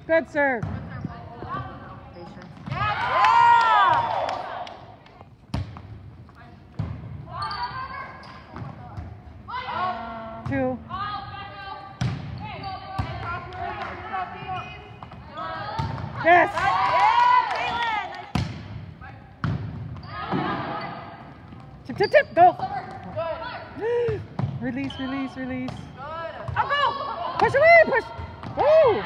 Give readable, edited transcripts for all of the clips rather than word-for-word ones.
Good serve. Two. Yes. Tip, tip, tip. Go. Release, release, release. I'll go. Push away, push. Woo.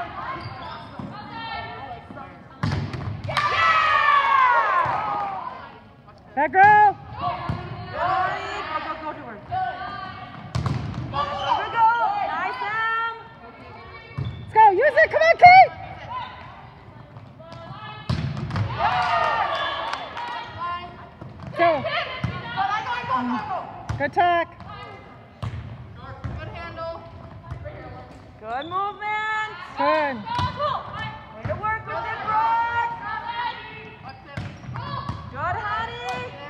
Back girl. Go to her. Go. Nice, Sam. Let's go. Use it. Come on, Kate. Go. Good talk. Good handle. Good movement. Good. Way to work with it, Brooke. Good, Hanne.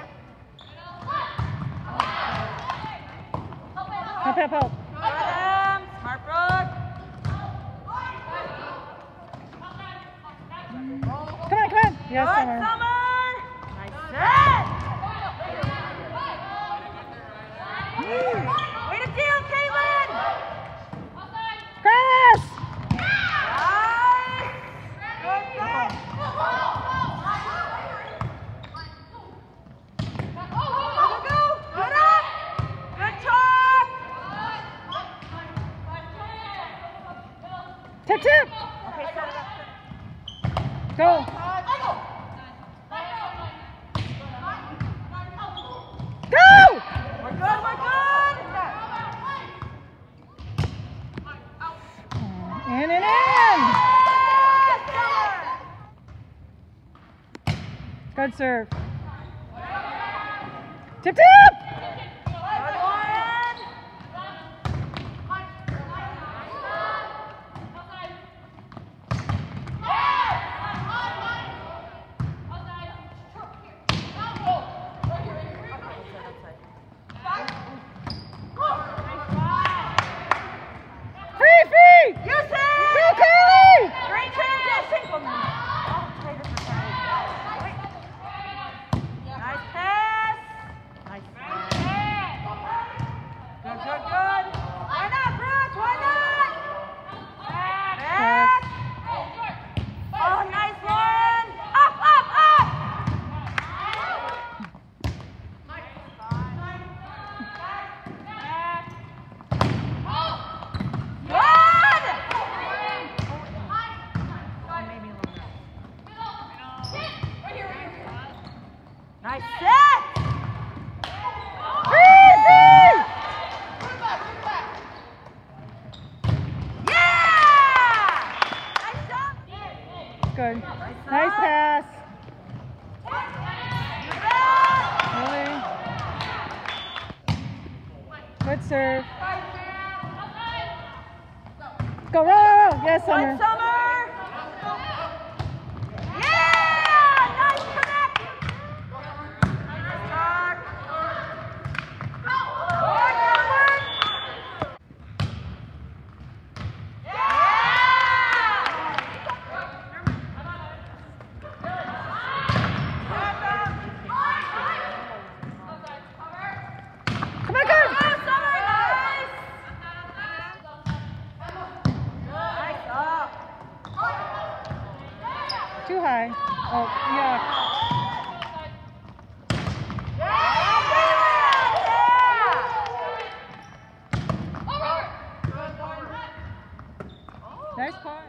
Help, help, help. Good, Em. Smart, Brooke. Come on, come on. Yes, Good, Summer. Summer. Nice set. Way to deal, Caitlyn. Cross. Nice. Good set. Go. Good up. Good talk. Tip, tip. Okay, set it up. Go. Go. We're good, we're good. In and in. Good serve. Tip, tip. Good one. Free, free. Use it. Go, Kylie. Great transition. Nice pass. Nice pass. Good, good, good. Why not, Brooke? Why not? Back. Oh, nice one. Up, up, up. Good. Nice set. Easy. Yeah. Nice job. Good. Nice pass. Really? Good serve. Go, roll, roll, roll. Yes, Good, Summer. Summer. Yeah. Nice connect. Nice talk. Forward, forward. Come on, go. Go, Summer. Nice. Nice up. Too high. Oh, yeah. Nice pass.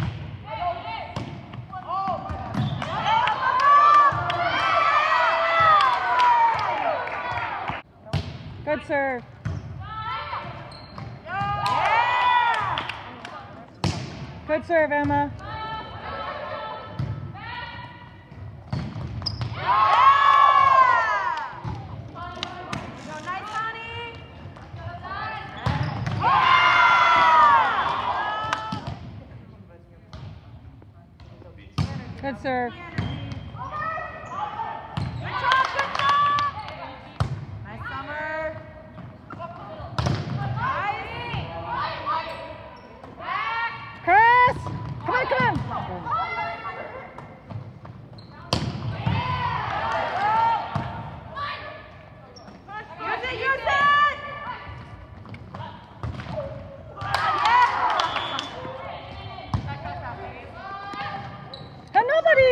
Good serve. Good serve, Emma. Nice, Hanne. Good serve. Good job, good job. Nice, Summer. Nice. Cross. Come on, come on. Use it! And nobody.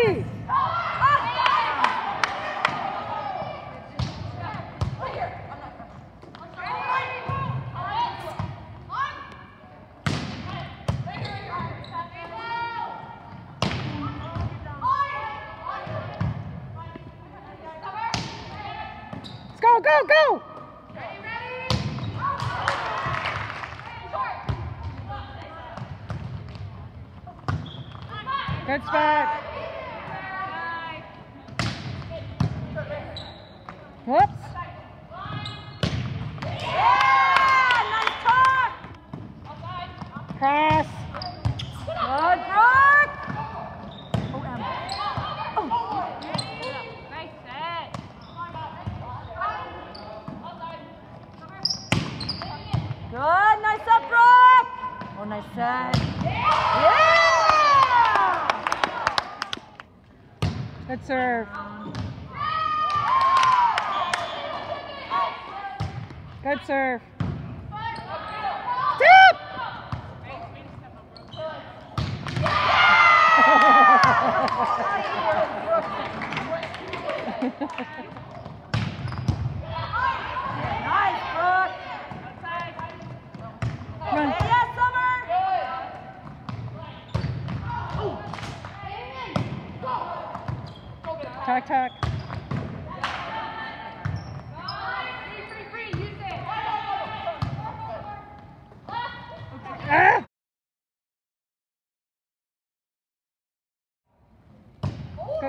Go, go, go! Good spot. Whoops. Yeah! Nice talk! Cross. Good, Brooke! Oh, Emma. Oh. Nice set. Good, nice up, Brooke! Oh, nice set. Yeah! Good serve. Good serve. Tip! Nice, Brooke! Come on. Yes, Summer! Talk, talk. Ah! Go.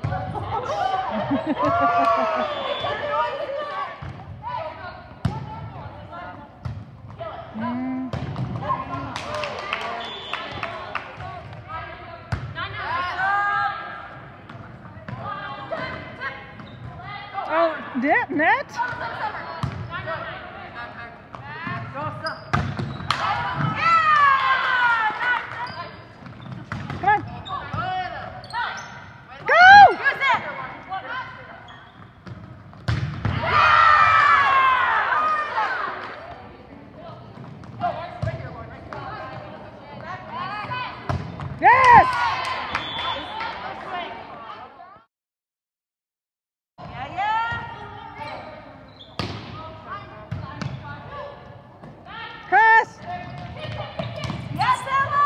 Oh, net? Come on. Go! Yes! Cross! Yes, Emma!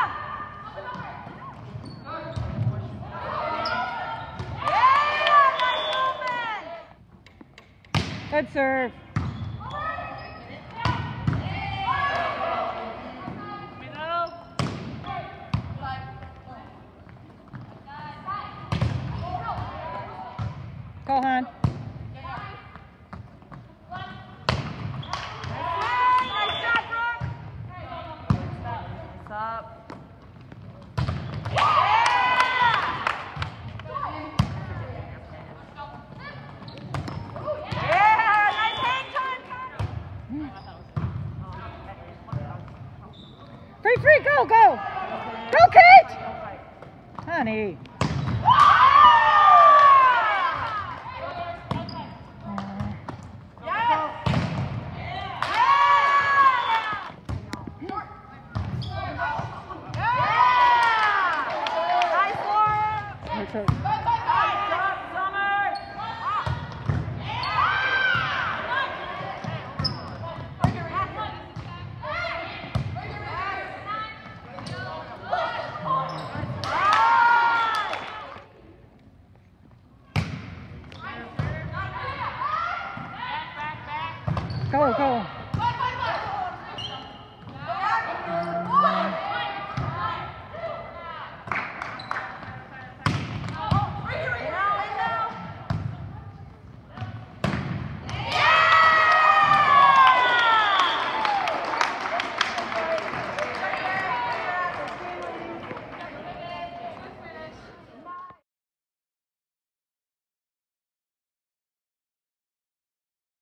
Yeah, nice movement! Good serve. Go, Han. Nice shot, Brooke! What's up? Yeah, nice hang time. Free, free, go, go! Go, Kate! Honey. Nice, Lauren! That's it.